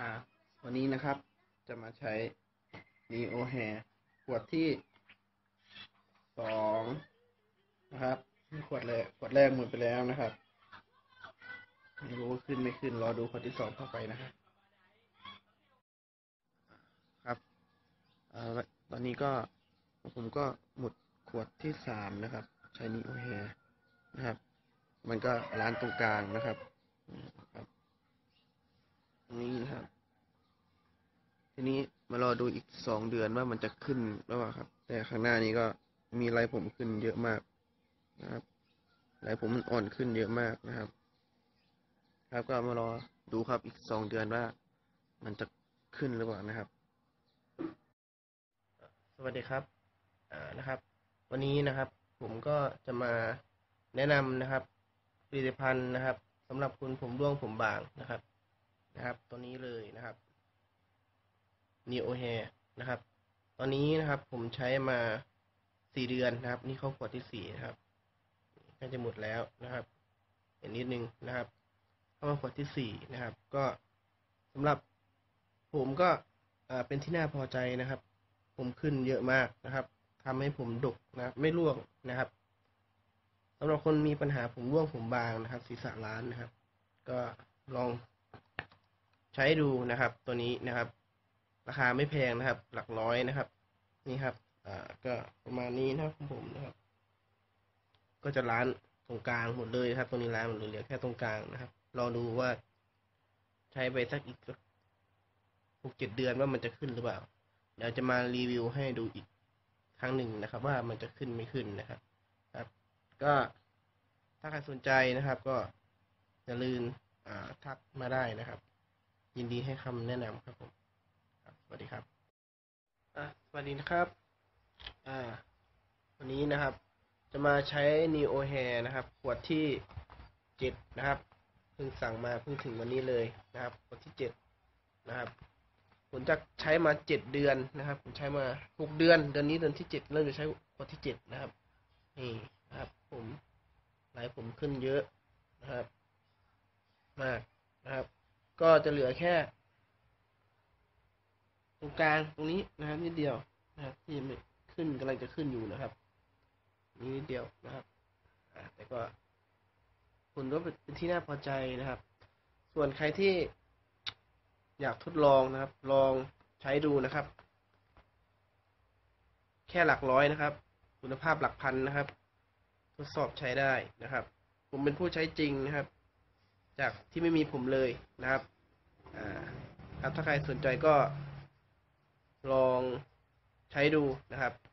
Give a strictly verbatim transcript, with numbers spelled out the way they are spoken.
อ่าวันนี้นะครับจะมาใช้ Neo Hair ขวดที่สองนะครับขวดแรกขวดแรกหมดไปแล้วนะครับไม่รู้ขึ้นไม่ขึ้นรอดูขวดที่สองต่อไปนะครับครับอ่าตอนนี้ก็ผมก็หมดขวดที่สามนะครับใช้ Neo Hair นะครับมันก็ร้านตรงกลางนะครับครับตรงนี้นะครับทีนี้มารอดูอีกสองเดือนว่ามันจะขึ้นหรือเปล่าครับแต่ข้างหน้านี้ก็มีไรผมขึ้นเยอะมากนะครับไรผมมันอ่อนขึ้นเยอะมากนะครับครับก็มารอดูครับอีกสองเดือนว่ามันจะขึ้นหรือเปล่านะครับสวัสดีครับอ่านะครับวันนี้นะครับผมก็จะมาแนะนำนะครับผลิตภัณฑ์นะครับสำหรับคนผมร่วงผมบางนะครับนะครับตัวนี้เลยนะครับ Neo Hair นะครับตอนนี้นะครับผมใช้มาสี่เดือนนะครับนี่เข้าขวดที่สี่นะครับน่าจะหมดแล้วนะครับเห็นนิดนึงนะครับเข้ามาขวดที่สี่นะครับก็สำหรับผมก็เป็นที่น่าพอใจนะครับผมขึ้นเยอะมากนะครับทำให้ผมดกนะไม่ร่วงนะครับสำหรับคนมีปัญหาผมร่วงผมบางนะครับศีรษะล้านนะครับก็ลองใช้ดูนะครับตัวนี้นะครับราคาไม่แพงนะครับหลักร้อยนะครับนี่ครับอ่าก็ประมาณนี้นะครับของผมนะครับก็จะล้านตรงกลางหมดเลยครับตรงนี้ล้านหมดเลยเหลือแค่ตรงกลางนะครับรอดูว่าใช้ไปสักอีกหกเจ็ดเดือนว่ามันจะขึ้นหรือเปล่าเดี๋ยวจะมารีวิวให้ดูอีกครั้งหนึ่งนะครับว่ามันจะขึ้นไม่ขึ้นนะครับครับก็ถ้าใครสนใจนะครับก็อย่าลืมทักมาได้นะครับยินดีให้คำแนะนำครับผมสวัสดีครับอ่ะสวัสดีนะครับอ่าวันนี้นะครับจะมาใช้ Neo Hair นะครับขวดที่เจ็ดนะครับเพิ่งสั่งมาเพิ่งถึงวันนี้เลยนะครับขวดที่เจ็ดนะครับผมจะใช้มาเจ็ดเดือนนะครับผมใช้มาหกเดือนเดือนนี้เดือนที่เจ็ดเริ่มจะใช้ขวดที่เจ็ดนะครับนี่นะครับผมไหลผมขึ้นเยอะนะครับมากนะครับก็จะเหลือแค่ตรงกลางตรงนี้นะครับนิดเดียวนะครับที่ไม่ขึ้นกำลังจะขึ้นอยู่นะครับนี้นิดเดียวนะครับแต่ก็ผลก็เป็นที่น่าพอใจนะครับส่วนใครที่อยากทดลองนะครับลองใช้ดูนะครับแค่หลักร้อยนะครับคุณภาพหลักพันนะครับทดสอบใช้ได้นะครับผมเป็นผู้ใช้จริงนะครับจากที่ไม่มีผมเลยนะครับอ่าครับถ้าใครสนใจก็ลองใช้ดูนะครับ